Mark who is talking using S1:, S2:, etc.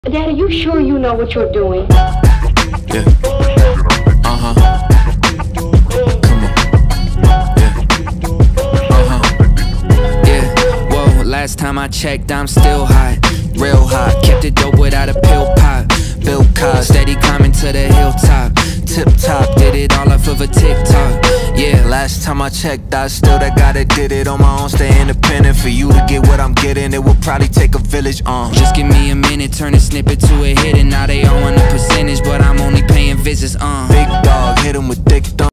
S1: Dad, are you sure you know what you're doing?
S2: Yeah. Uh-huh. Come on. Yeah. Uh-huh. Yeah. Whoa, last time I checked, I'm still hot. Real hot. Kept it dope without a pill pop. Bill Cosby, steady climbing to the hilltop. Tip top, did it all off of a TikTok. Yeah, last time I checked, I still that guy that did it on my own. Stay independent, for you to get what I'm getting, it will probably take a village. Just give me a minute, turn a snippet to a hit, and now they all want a percentage, but I'm only paying visits. Big dog, hit him with thick thumb.